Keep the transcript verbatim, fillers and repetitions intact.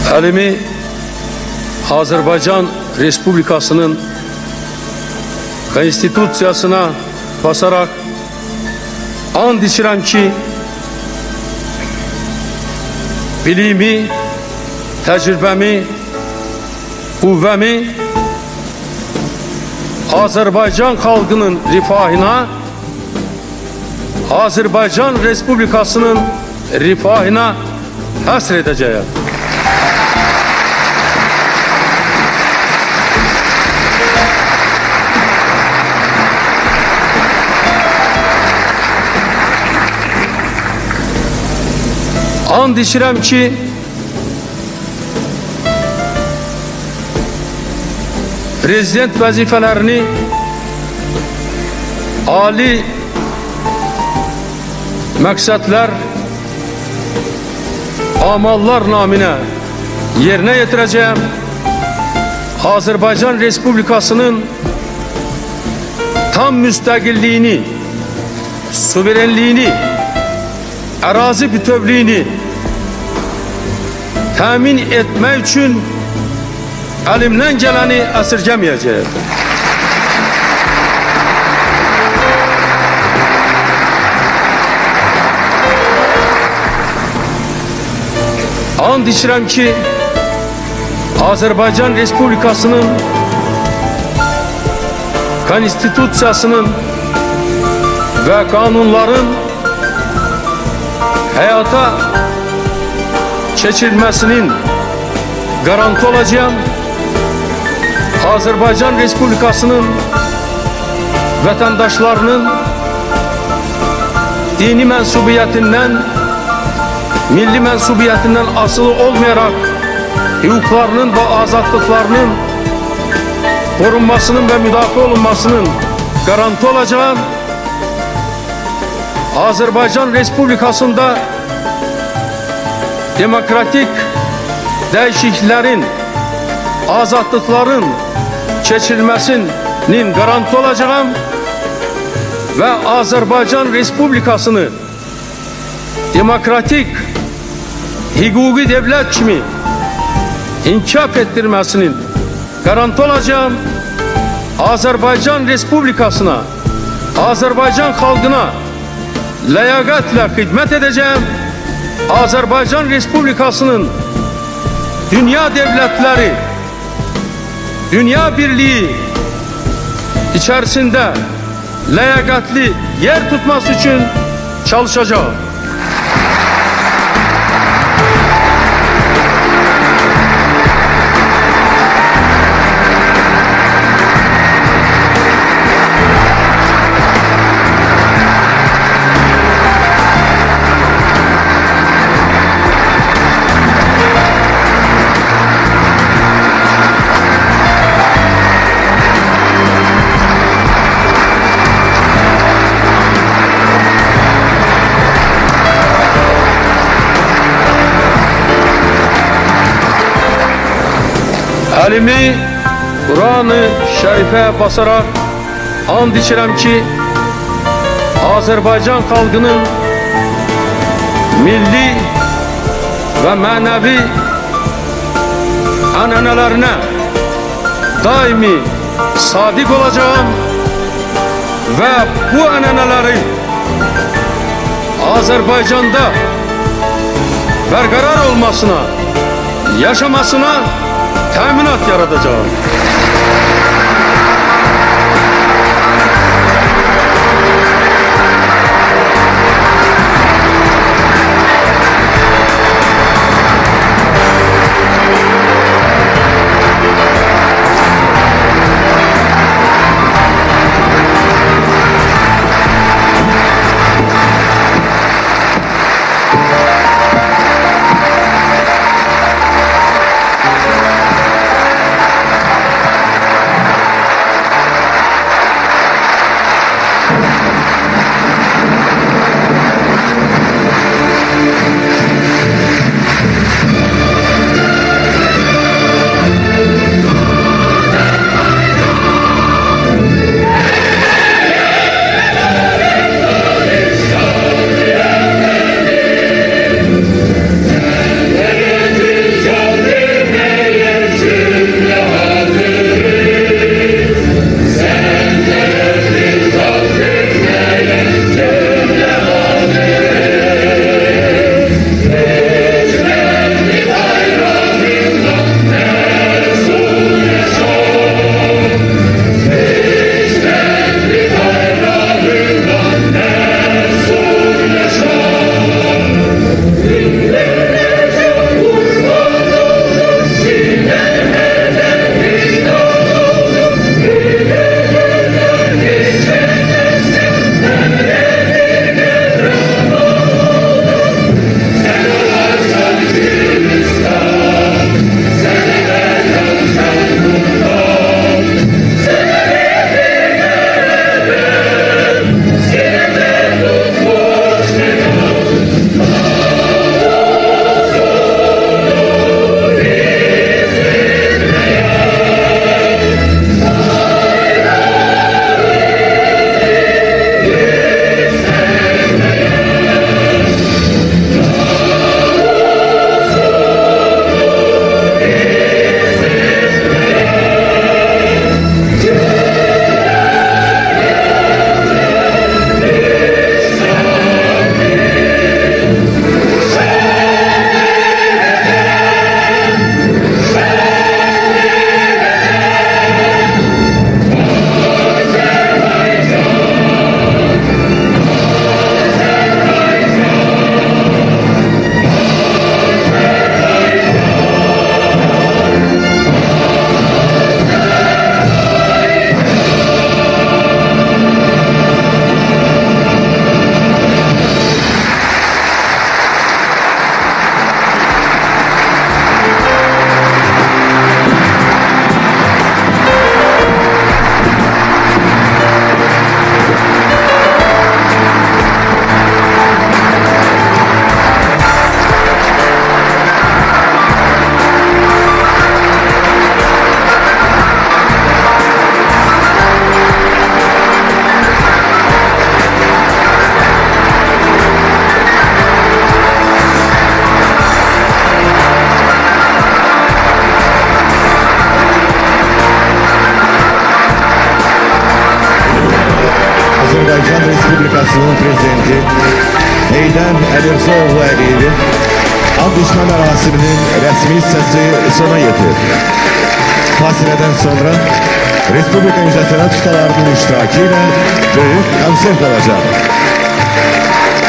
Elimi Azerbaycan Respublikası'nın konstitusiyasına basarak and içirəm ki, bilimi, təcrübəmi, qüvvəmi Azerbaycan xalqının rifahına, Azerbaycan Respublikası'nın rifahına həsr edəcəyəm. And içirəm ki, prezident vəzifələrini ali məqsədlər, amallar naminə yerinə yetirəcəyəm. Azərbaycan Respublikası'nın tam müstəqilliyini, suverenliğini, ərazi bütövlüyünü təmin etmək üçün əlimdən gələni əsirgəməyəcəyəm. And içirəm ki, Azərbaycan Respublikası'nın konstitusiyasının və qanunların həyata keçirilməsinin garantı olacağım. Azərbaycan Respublikası'nın vətəndaşlarının dini mənsubiyyətindən, milli mənsubiyyətindən asılı olmayaraq hüquqlarının və azadlıqlarının korunmasının və müdafiə olunmasının garantı olacağım. Azərbaycan Respublikası'nda demokratik dəyişikliklərin, azadlıqların keçirilməsinin garantı olacağım və Azərbaycan Respublikası'nı demokratik, hüquqi devlet kimi inkişaf ettirməsinin garantı olacağım. Azərbaycan Respublikası'na, Azərbaycan xalqına ləyaqətlə xidmət edəcəyim. Azərbaycan Respublikası'nın dünya devletleri, dünya birliği içerisinde ləyaqətli yer tutması için çalışacağım. Elimi Kur'an-ı Şərifə basarak and içirəm ki, Azərbaycan xalqının milli və mənəvi ənənələrinə daimi sadiq olacağım və bu ənənələri Azərbaycanda bərqərar olmasına, yaşamasına təminat yaradacağım. seçmə mərasiminin rəsmi hissəsi sona yetir. Fasilədən sonra Respublika müzəssənət ustalarının iştirakı ilə böyük konsert olacaq.